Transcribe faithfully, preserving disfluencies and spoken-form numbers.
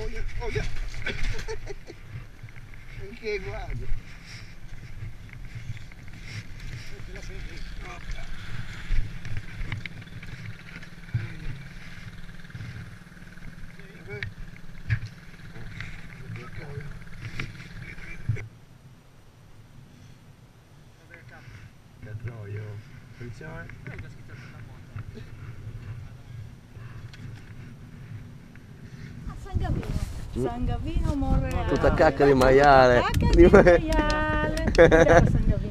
Oh, yeah. Oh, yeah. Anche guarda. Catroio. Attenzione. San Gavino. San Gavino, Monreale. Tutta cacca di maiale. Cacca di maiale. Dov'era San Gavino?